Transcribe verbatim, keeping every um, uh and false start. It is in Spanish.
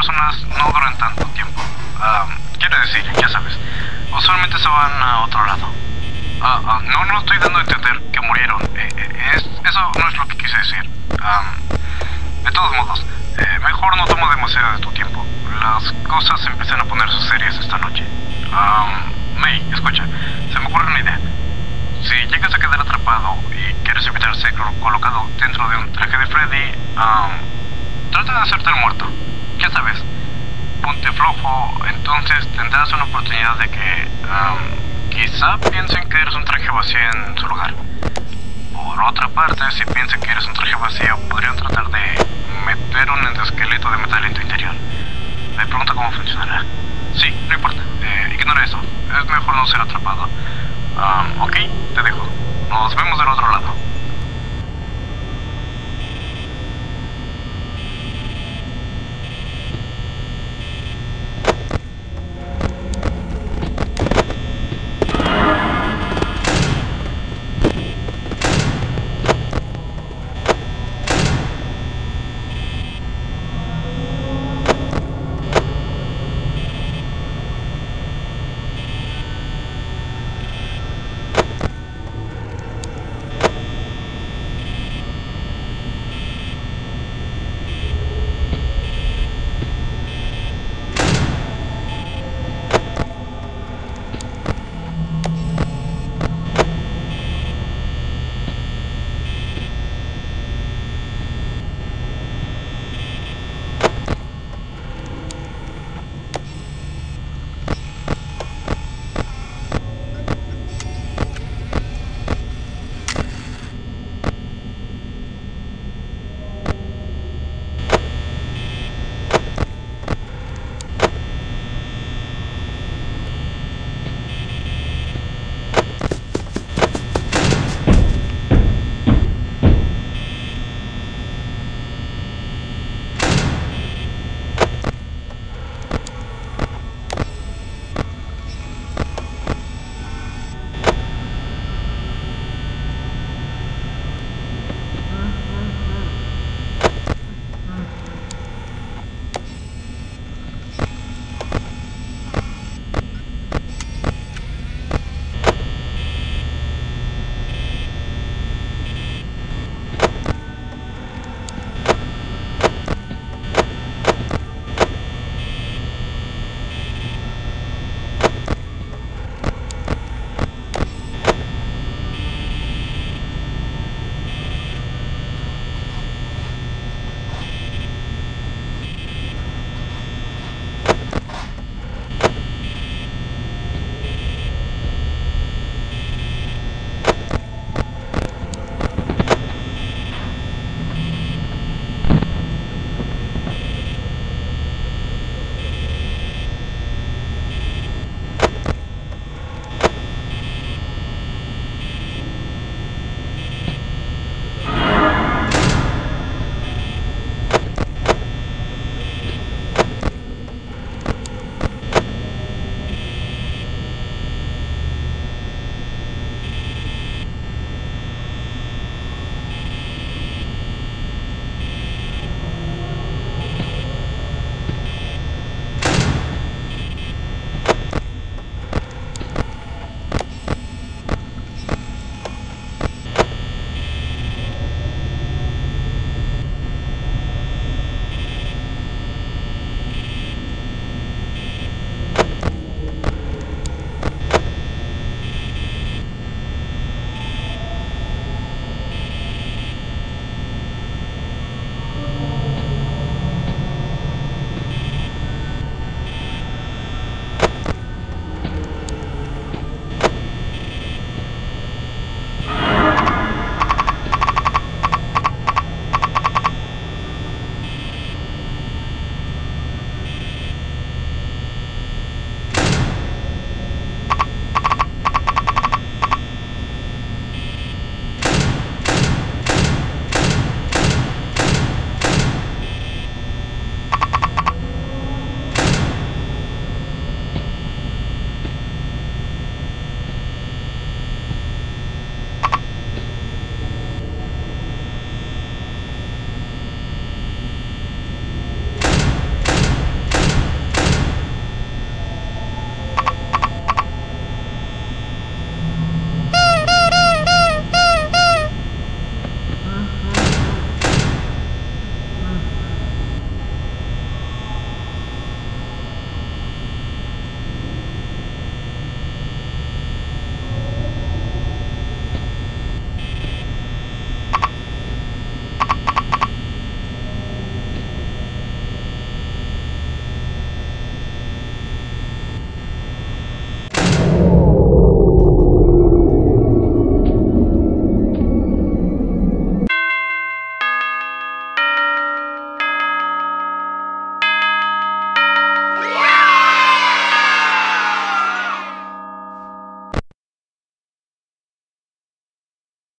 personas no duran tanto tiempo. Um, quiere decir, ya sabes, usualmente se van a otro lado. Uh, uh, no, no estoy dando a entender que murieron. Eh, eh, es, eso no es lo que quise decir. Um, de todos modos, eh, mejor no tomo demasiado de tu tiempo. Las cosas empiezan a ponerse serias esta noche. Um, May, escucha, se me ocurre una idea. Si llegas a quedar atrapado y quieres evitar ser colocado dentro de un traje de Freddy, um, trata de hacerte el muerto. Ya sabes, ponte flojo, entonces tendrás una oportunidad de que um, quizá piensen que eres un traje vacío en su lugar. Por otra parte, si piensan que eres un traje vacío, podrían tratar de meter un endosqueleto de metal en tu interior. Me pregunto cómo funcionará. Sí, no importa, eh, ignora eso. Es mejor no ser atrapado. Um, ok, te dejo. Nos vemos del otro lado.